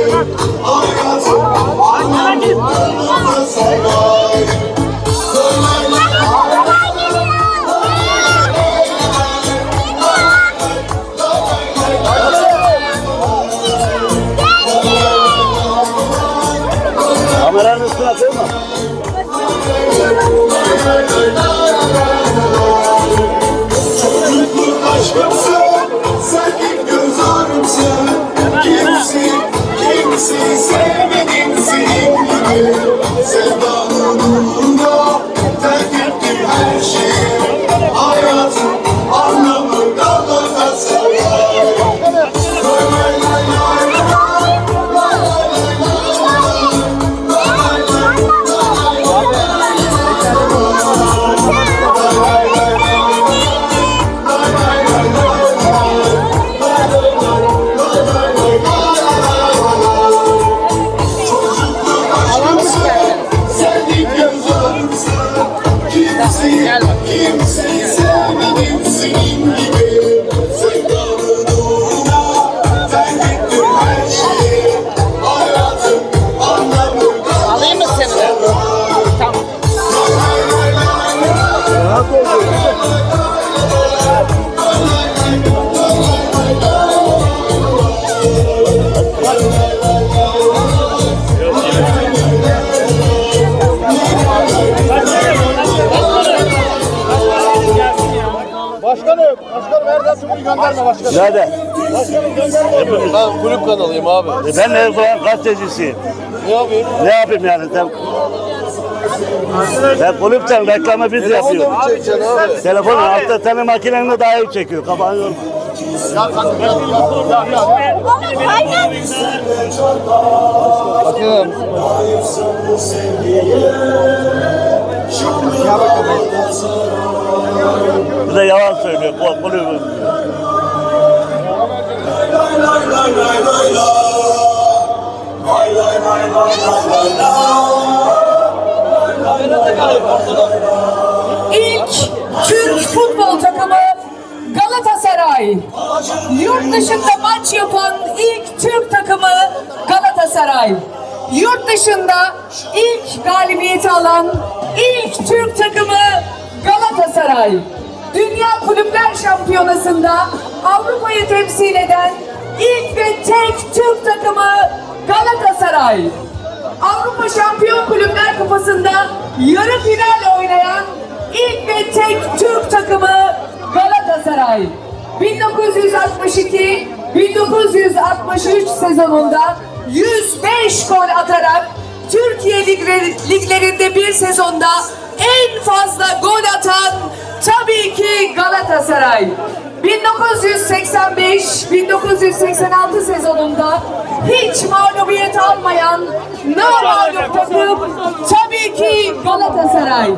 hayatım anlamına saray. Kameranın üstüne koyma. Çocukluk aşkımsın, sen ilk göz ağrımsın. Kimseyi sevmedim senin gibi. Sevdanın uğruna terk ettim her şeyi. Hayatım anlamı Galatasaray. Kimseyi sevmedim senin gibi. Sevdanın uğruna terk ettim her şeyi. Hayatım anlamı Alayım mı seni? Tamam. Başkanım neredesin bunu gönderme başkanım. Nerede? Başkanım gönderme. Ben kulüp kanalıyım abi. Ben Erdoğan gazetecisiyim. Ne yapıyorsun? Ne yapayım yani sen kulüpten reklamı biz yapıyoruz. Telefonla mı çekeceksin abi? Telefonu altta senin makinenle daha iyi çekiyor. Kafanı yorma. Bakın. Bir de yalan söylüyor kulübü. İlk Türk futbol takımı Galatasaray. Yurt dışında maç yapan ilk Türk takımı Galatasaray. Yurt dışında ilk galibiyeti alan ilk Türk takımı Galatasaray. Dünya Kulüpler Şampiyonası'nda Avrupa'yı temsil eden ilk ve tek Türk takımı Galatasaray. Avrupa Şampiyon Kulüpler Kupası'nda yarı final oynayan ilk ve tek Türk takımı Galatasaray. 1962-1963 sezonunda 105 gol atarak Türkiye liglerinde bir sezonda en fazla gol atan tabii ki Galatasaray. 1985-1986 sezonunda hiç mağlubiyet almayan namağlup takım tabii ki Galatasaray.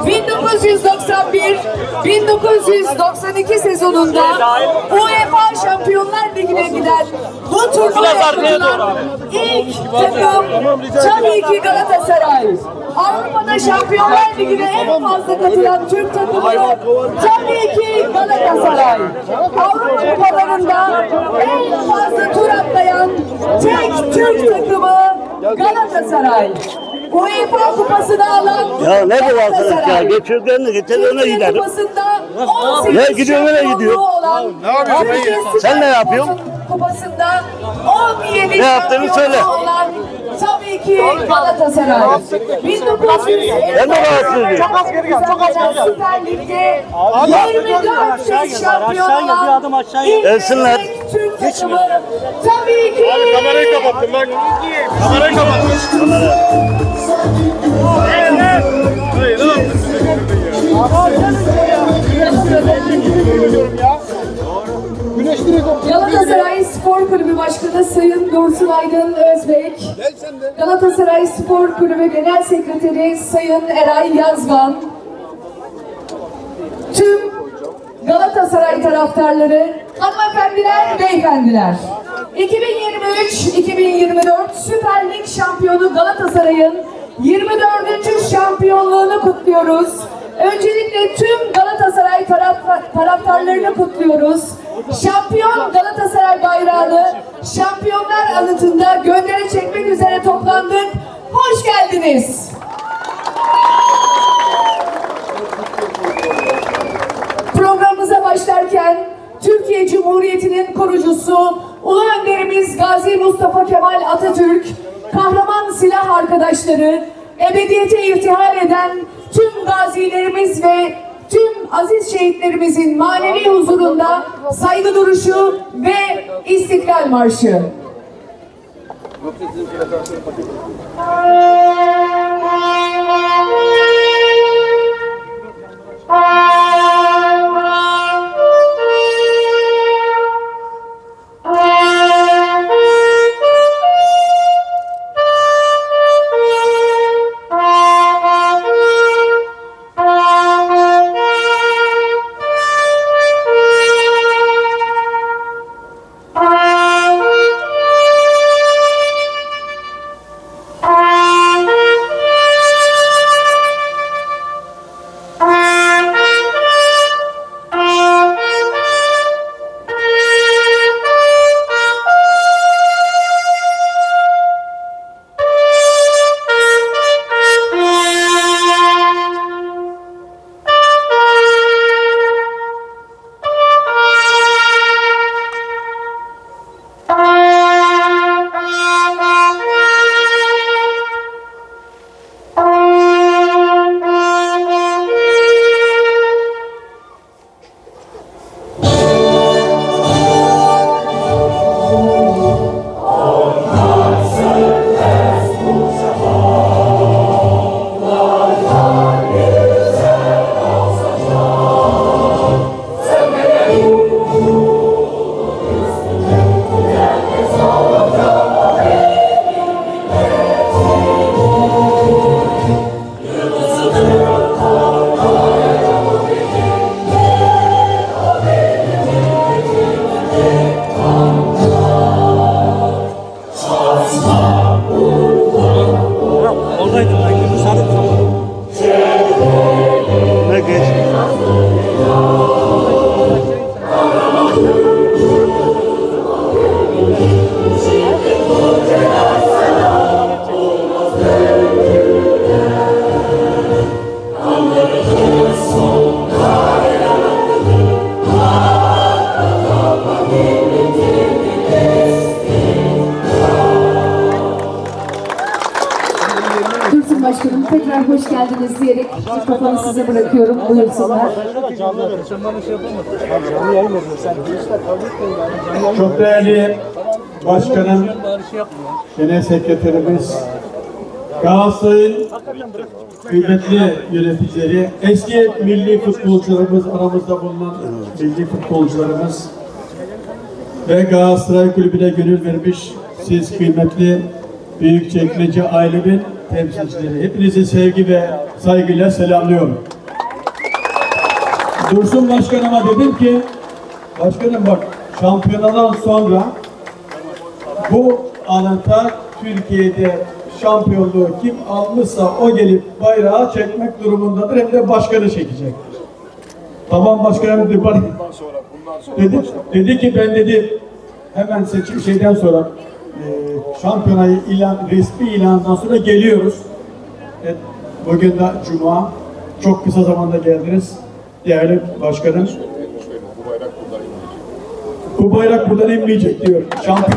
1991-1992 sezonunda UEFA Şampiyonlar Ligi'ne giden bu turnuvaya katılan ilk takım tabii ki Galatasaray. Avrupa'da Şampiyonlar Ligi'ne en fazla katılan Türk takımı tabii ki Galatasaray. Avrupa kupalarında en fazla tur atlayan tek Türk takımı Galatasaray. UEFA kupasını alan Ya ne bu arkadaş ya? Geçiyor kendini getir öne gider. Kupasında Ne gidiyor nereye gidiyor? Ne yapıyorsun? Sen ne yapıyorsun? Kupasında 17 Ne yaptığını söyle. Tabii ki Galatasaray. 1950 Ben de rahatsız ediyorum. Çok az geri gel. Çok az geri gel. Süper Lig'de 24 kez şampiyon olan ilk Gelsinler. tek Türk takımı tabii ki Kamerayı kapattım bak. Kamerayı kapattım. Hayır ne Galatasaray Spor Kulübü Başkanı Sayın Dursun Aydın Özbek, Galatasaray Spor Kulübü Genel Sekreteri Sayın Eray Yazgan, tüm Galatasaray taraftarları, hanımefendiler, beyefendiler, 2023-2024 Süper Lig şampiyonu Galatasaray'ın 24. şampiyonluğunu kutluyoruz. Öncelikle tüm Galatasaray taraftarlarını kutluyoruz. Şampiyon Galatasaray bayrağını Şampiyonlar Anıtı'nda göndere çekmek üzere toplandık. Hoş geldiniz. Programımıza başlarken Türkiye Cumhuriyeti'nin kurucusu Ulu Önderimiz Gazi Mustafa Kemal Atatürk, kahraman silah arkadaşları, ebediyete irtihal eden tüm gazilerimiz ve tüm aziz şehitlerimizin manevi huzurunda saygı duruşu ve İstiklal Marşı. Başkanım tekrar hoş geldiniz diyerek mikrofonu size bırakıyorum. Buyursunlar. Çok değerli başkanım, genel sekreterimiz, Galatasaray'ın kıymetli yöneticileri, eski milli futbolcularımız, aramızda bulunan milli futbolcularımız ve Galatasaray Kulübü'ne gönül vermiş siz kıymetli Büyükçekmece ailemin temsilcileri. Hepinizi sevgi ve saygıyla selamlıyorum. Dursun Başkanıma dedim ki, başkanım bak, şampiyonadan sonra bu anıta Türkiye'de şampiyonluğu kim almışsa o gelip bayrağı çekmek durumundadır, hem de başkanı çekecektir. Tamam başkanım dedi ki ben dedi hemen seçim şeyden sonra şampiyonayı resmi ilandan sonra geliyoruz. Bugün de Cuma. Çok kısa zamanda geldiniz. Değerli başkanım. Bu bayrak buradan inmeyecek diyor. Şampiyon.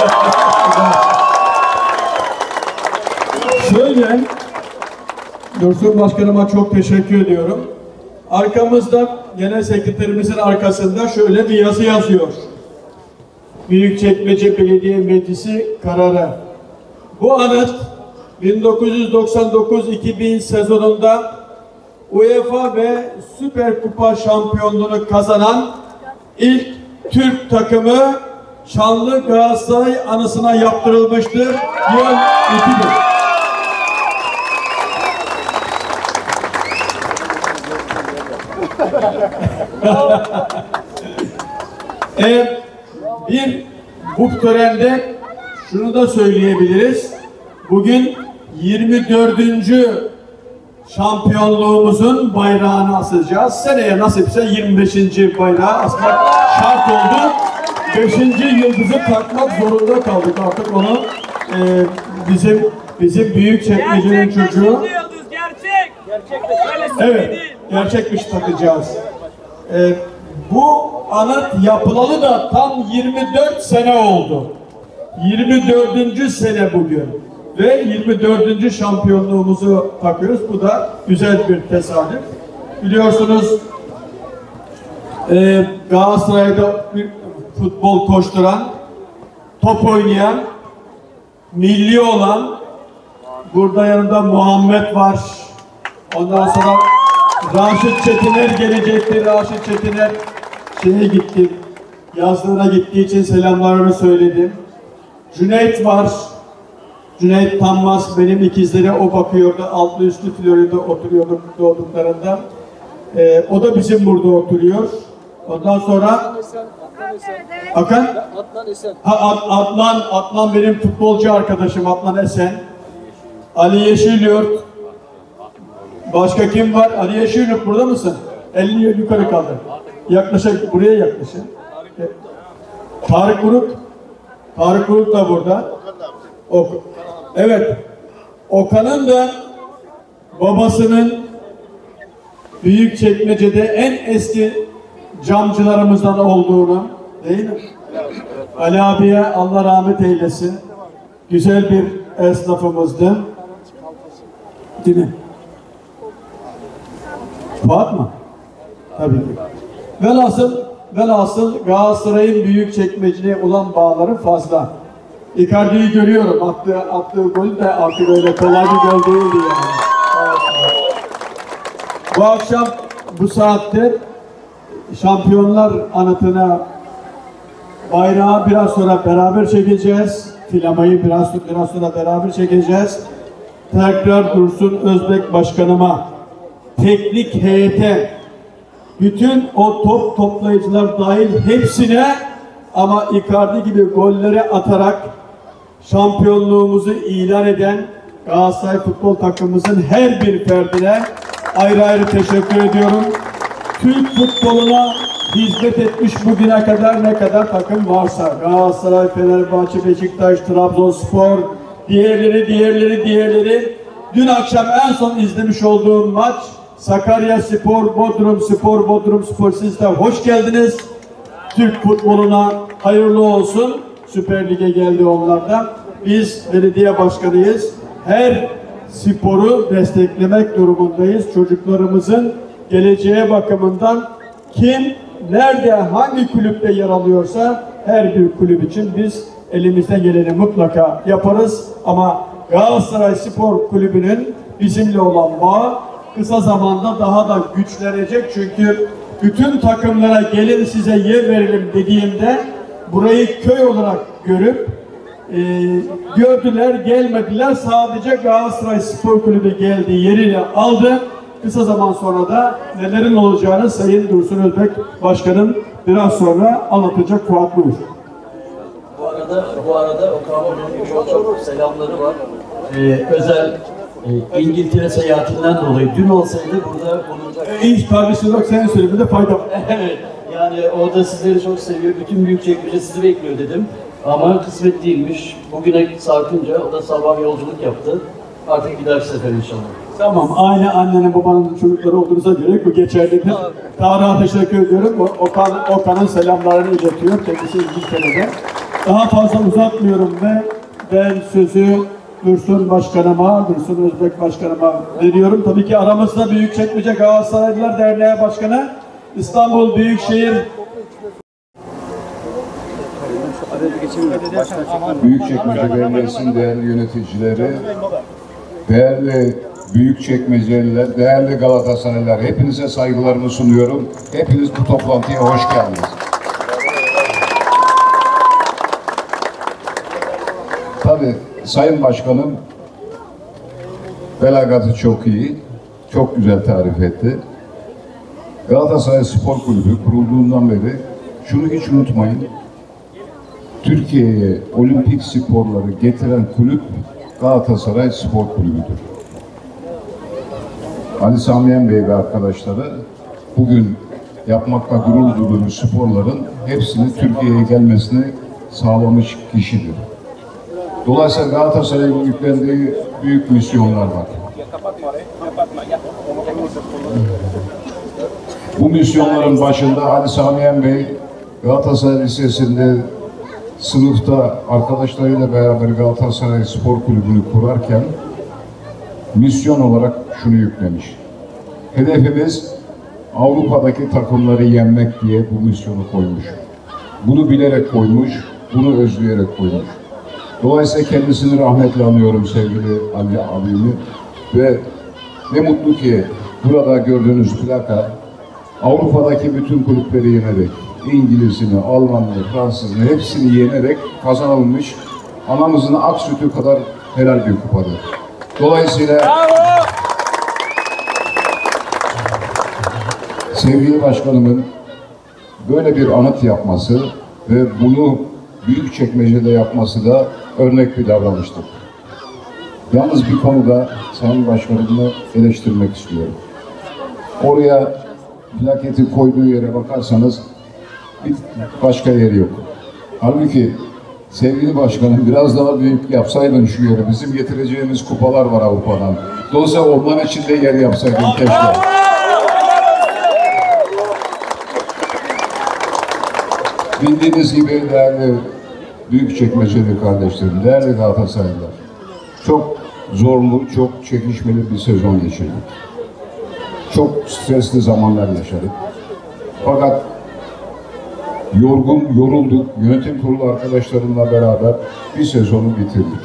Şöyle, Dursun Başkanıma çok teşekkür ediyorum. Arkamızda, genel sekreterimizin arkasında şöyle bir yazı yazıyor. Büyükçekmece Belediye Meclisi kararı. Bu anıt 1999-2000 sezonunda UEFA ve Süper Kupa şampiyonluğunu kazanan ilk Türk takımı Şanlı Galatasaray anısına yaptırılmıştır. Yıl 2000. Bu törende şunu da söyleyebiliriz. Bugün 24. şampiyonluğumuzun bayrağını asacağız. Seneye nasipse 25. bayrağı asmak şart oldu. 5. yıldızı takmak zorunda kaldık artık onu. Bizim Büyükçekmece'nin çocuğu. Evet, gerçekmiş takacağız. Bu anıt yapılalı da tam 24 sene oldu. 24. sene bugün. Ve 24. şampiyonluğumuzu takıyoruz. Bu da güzel bir tesadüf. Biliyorsunuz Galatasaray'da bir futbol koşturan, top oynayan, milli olan, burada yanında Muhammed var. Ondan sonra Raşit Çetiner gelecekti. Raşit Çetiner şeye gitti. Yazlığına gittiği için selamlarını söyledim. Cüneyt var. Cüneyt Tanmaz benim ikizlere o bakıyordu. Altlı üstlü Florya'da oturuyordu doğduklarında. O da bizim burada oturuyor. Ondan sonra Hakan? Adnan benim futbolcu arkadaşım Adnan Esen. Ali Yeşilyurt. Başka kim var? Ali Yeşilyurt burada mısın? Elini yukarı kaldır. Yaklaşık buraya yaklaşın. Tarık Buruk. Tarık Buruk da burada. Evet. Okan'ın da babasının Büyükçekmece'de en eski camcılarımızdan olduğunu, değil mi? Ali abiye Allah rahmet eylesin. Güzel bir esnafımızdı. Değil mi? Fuat mı? Tabii ki. Velhasıl Galatasaray'ın Büyükçekmece'ye olan bağları fazla. Icardi'yi görüyorum. Attığı gol de artık öyle kolay bir gol değildi yani. Bu akşam bu saatte Şampiyonlar Anıtı'na bayrağı biraz sonra beraber çekeceğiz. Filamayı biraz sonra beraber çekeceğiz. Tekrar Dursun Özbek Başkanıma, teknik heyete, bütün o top toplayıcılar dahil hepsine ama Icardi gibi golleri atarak şampiyonluğumuzu ilan eden Galatasaray futbol takımımızın her bir ferdine ayrı ayrı teşekkür ediyorum. Türk futboluna hizmet etmiş bugüne kadar ne kadar takım varsa Galatasaray, Fenerbahçe, Beşiktaş, Trabzonspor, diğerleri. Dün akşam en son izlemiş olduğum maç Sakaryaspor, Bodrumspor. Siz de hoş geldiniz. Türk futboluna hayırlı olsun. Süper Lig'e geldi onlar da. Biz belediye başkanıyız. Her sporu desteklemek durumundayız. Çocuklarımızın geleceğe bakımından kim, nerede, hangi kulüpte yer alıyorsa her bir kulüp için biz elimizden geleni mutlaka yaparız. Ama Galatasaray Spor Kulübü'nün bizimle olan bağı kısa zamanda daha da güçlenecek. Çünkü bütün takımlara gelin size yer verelim dediğimde burayı köy olarak görüp gördüler, gelmediler. Sadece Galatasaray Spor Kulübü geldi, yerini aldı. Kısa zaman sonra da nelerin olacağını Sayın Dursun Özbek Başkanım biraz sonra anlatacak. Fuat buyur. Bu arada Okan Bey'in çok selamları var. Özel İngiltere seyahatinden dolayı dün olsaydı burada bulunacak. İyi kardeşim bak senin söylemede fayda var. Evet. Yani o da sizleri çok seviyor. Bütün Büyükçekmece sizi bekliyor dedim. Ama kısmet değilmiş. Bugüne sarkınca o da sabah yolculuk yaptı. Artık bir dahaki sefer inşallah. Tamam, aynı annenin babanın çocukları olduğunuza göre bu geçerlidir. Tarık'a teşekkür ediyorum. Okan'ın selamlarını iletiyor. Kendisi İngiltere'de. Daha fazla uzatmıyorum ve ben sözü Dursun Özbek Başkanıma veriyorum. Tabii ki aramızda Büyükçekmece Galatasaraylılar Derneği Başkanı, İstanbul Büyükşehir Büyükçekmece Belediyesi'nin değerli yöneticileri, değerli Büyükçekmeceliler, değerli Galatasaraylılar, hepinize saygılarımı sunuyorum. Hepiniz bu toplantıya hoş geldiniz. Tabii Sayın Başkanım belagatı çok iyi, çok güzel tarif etti. Galatasaray Spor Kulübü kurulduğundan beri şunu hiç unutmayın. Türkiye'ye olimpik sporları getiren kulüp Galatasaray Spor Kulübü'dür. Ali Samiyen Bey ve arkadaşları bugün yapmakta gurur duyduğumuz sporların hepsini Türkiye'ye gelmesini sağlamış kişidir. Dolayısıyla Galatasaray'ın yüklendiği büyük misyonlar var. Bu misyonların başında Ali Samiyen Bey Galatasaray Lisesi'nde sınıfta arkadaşlarıyla beraber Galatasaray Spor Kulübü'nü kurarken misyon olarak şunu yüklemiş. Hedefimiz Avrupa'daki takımları yenmek diye bu misyonu koymuş. Bunu bilerek koymuş, bunu özleyerek koymuş. Dolayısıyla kendisini rahmetle anıyorum sevgili Ali abimi ve ne mutlu ki burada gördüğünüz plaka Avrupa'daki bütün kulüpleri yenerek, İngiliz'ini, Alman'ını, Fransız'ını hepsini yenerek kazanılmış anamızın ak sütü kadar helal bir kupadır. Dolayısıyla sevgili başkanımın böyle bir anıt yapması ve bunu Büyükçekmece'de yapması da örnek bir davranıştır. Yalnız bir konuda Sayın Başkanım'ı eleştirmek istiyorum. Oraya plaketi koyduğu yere bakarsanız bir başka yeri yok. Halbuki sevgili başkanım biraz daha büyük yapsaydın şu yeri. Bizim getireceğimiz kupalar var Avrupa'dan. Dolayısıyla onların içinde yer yapsaydın keşke. Bildiğiniz gibi değerli Büyükçekmeceli kardeşlerim, değerli Galatasaraylılar, çok zorlu, çok çekişmeli bir sezon geçirdik. Çok stresli zamanlar yaşadık. Fakat yorulduk. Yönetim kurulu arkadaşlarımla beraber bir sezonu bitirdik.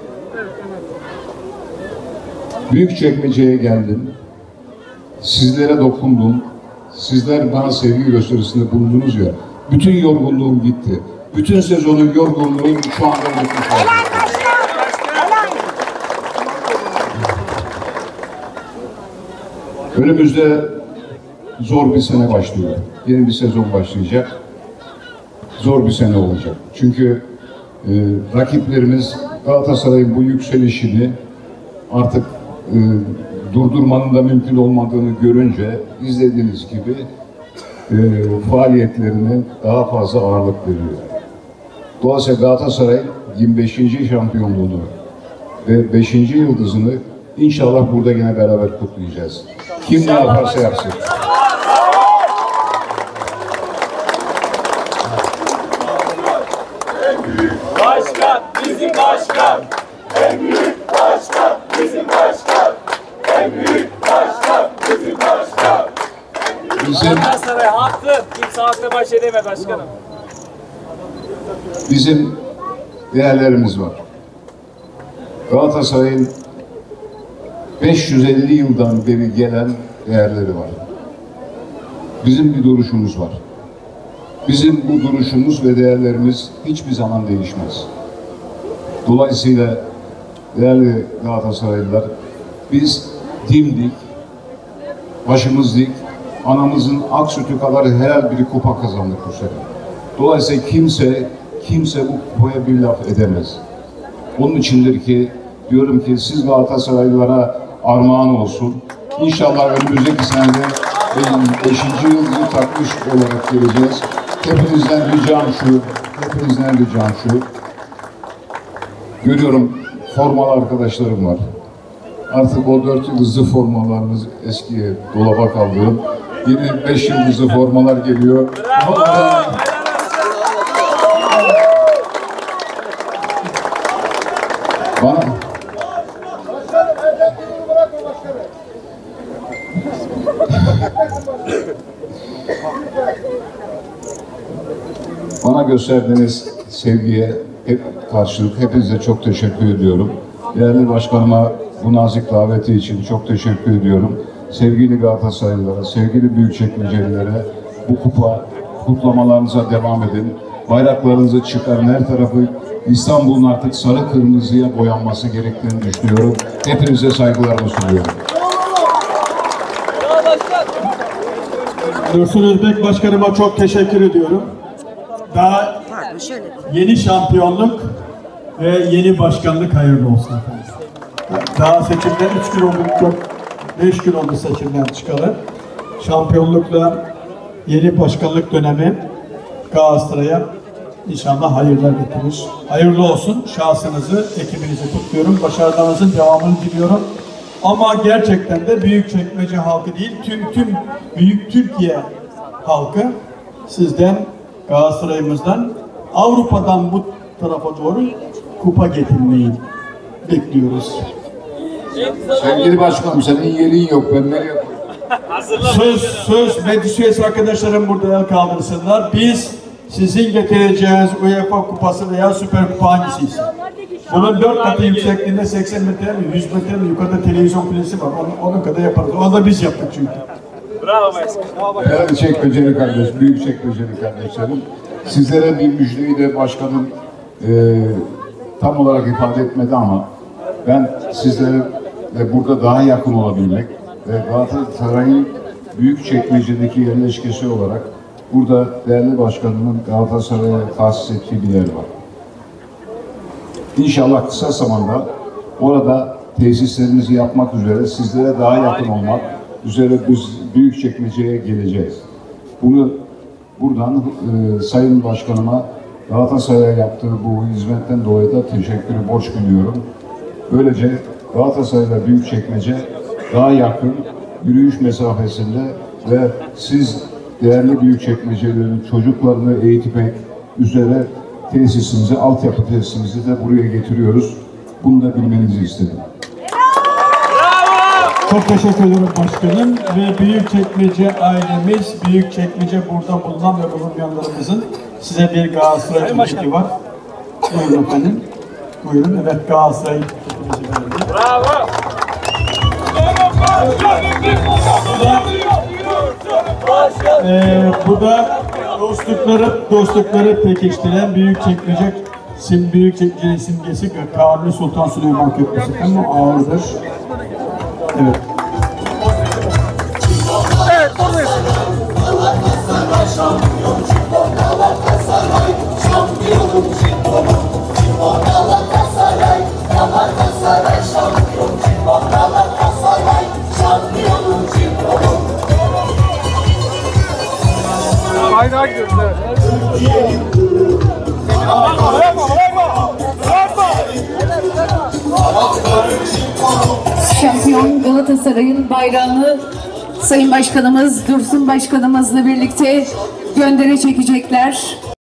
Büyükçekmece'ye geldim. Sizlere dokundum. Sizler bana sevgi gösterisinde bulundunuz ya. Bütün yorgunluğum gitti. Bütün sezonun yorgunluğum şu anda unutmuş oldu. Önümüzde zor bir sene başlıyor. Yeni bir sezon başlayacak. Zor bir sene olacak. Çünkü rakiplerimiz Galatasaray'ın bu yükselişini artık durdurmanın da mümkün olmadığını görünce izlediğiniz gibi faaliyetlerine daha fazla ağırlık veriyor. Dolayısıyla Galatasaray 25. şampiyonluğunu ve 5. yıldızını inşallah burada yine beraber kutlayacağız. Kim ne yaparsa yapsın. En büyük başkan bizim başkan. En büyük başkan bizim başkan. En büyük başkan bizim başkan. Galatasaray haklı. Kimse haklı baş edemez başkanım. Bizim değerlerimiz var. Galatasaray'ın 550 yıldan beri gelen değerleri var. Bizim bir duruşumuz var. Bizim bu duruşumuz ve değerlerimiz hiçbir zaman değişmez. Dolayısıyla değerli Galatasaraylılar, biz dimdik, başımız dik, anamızın ak sütü kadar helal bir kupa kazandık bu sene. Dolayısıyla kimse bu kupaya bir laf edemez. Onun içindir ki diyorum ki siz Galatasaraylılara armağan olsun. İnşallah önümüzdeki senede 5. yıldızı takmış olarak geleceğiz. Hepinizden ricam şu. Görüyorum formalı arkadaşlarım var. Artık o 4 yıldızlı formalarımız eskiye dolaba kaldırın. Yeni 5 yıldızlı formalar geliyor. Bana gösterdiğiniz sevgiye karşılık hepinize çok teşekkür ediyorum. Değerli başkanıma bu nazik daveti için çok teşekkür ediyorum. Sevgili Galatasaraylılara, sevgili Büyükçekmecelilere bu kupa kutlamalarınıza devam edin. Bayraklarınızı çıkarın, her tarafı İstanbul'un artık sarı kırmızıya boyanması gerektiğini düşünüyorum. Hepinize saygılarımı sunuyorum. Dursun Özbek Başkanıma çok teşekkür ediyorum. Daha yeni şampiyonluk ve yeni başkanlık hayırlı olsun efendim. Daha seçimden 3 gün oldu, çok 5 gün oldu seçimden çıkalı. Şampiyonlukla yeni başkanlık dönemi Galatasaray'a inşallah hayırlar getirir. Hayırlı olsun. Şahsınızı, ekibinizi kutluyorum. Başarılarınızın devamını diliyorum. Ama gerçekten de Büyükçekmece halkı değil, tüm Büyük Türkiye halkı sizden, Galatasaray'ımızdan, Avrupa'dan bu tarafa doğru kupa getirmeyi bekliyoruz. Sevgili başkanım, senin yerin yok, ben nereye koyayım? Söz meclis üyesi arkadaşlarım burada el kaldırsınlar. Biz sizin getireceğiniz UEFA kupası veya Süper Kupa hangisiyse. Bunun 4 katı yüksekliğinde 80 metre mi, 100 metre mi yukarıda televizyon kulesi var. Onun kadar yaparız. Onu da biz yaptık çünkü. Bravo başkanım. Büyükçekmeceli kardeş, Büyükçekmeceli kardeşlerim. Sizlere bir müjdeyi de başkanım tam olarak ifade etmedi ama ben sizlere de burada daha yakın olabilmek ve Galatasaray'ın Büyükçekmece'deki yerleşkesi olarak burada değerli başkanımın Galatasaray'a tahsis ettiği bir yer var. İnşallah kısa zamanda orada tesislerimizi yapmak üzere sizlere daha yakın olmak üzere biz Büyükçekmece'ye geleceğiz. Bunu buradan Sayın Başkanıma Galatasaray'a yaptığı bu hizmetten dolayı da teşekkürü borç biliyorum. Böylece Galatasaray'la Büyükçekmece daha yakın, yürüyüş mesafesinde ve siz değerli Büyükçekmecelerin çocuklarını eğitmek üzere tesisimizi, altyapı tesisimizi de buraya getiriyoruz. Bunu da bilmenizi istedim. Çok teşekkür ederim başkanım ve Büyükçekmece ailemiz, Büyükçekmece burada bulunan ve bulunmayanlarımızın size bir Galatasaray tüfeği var. Buyurun efendim. Buyurun. Evet, Galatasaray tüfeği verdi. Bravo. Bu da dostlukları pekiştiren Büyükçekmece simgesi Kanuni Sultan Süleyman Köprüsü. Hem ağırdır. Evet. Evet, buradayız. Aynı gidiyoruz, evet. Şampiyon Galatasaray'ın bayrağını Sayın Başkanımız, Dursun Başkanımızla birlikte göndere çekecekler.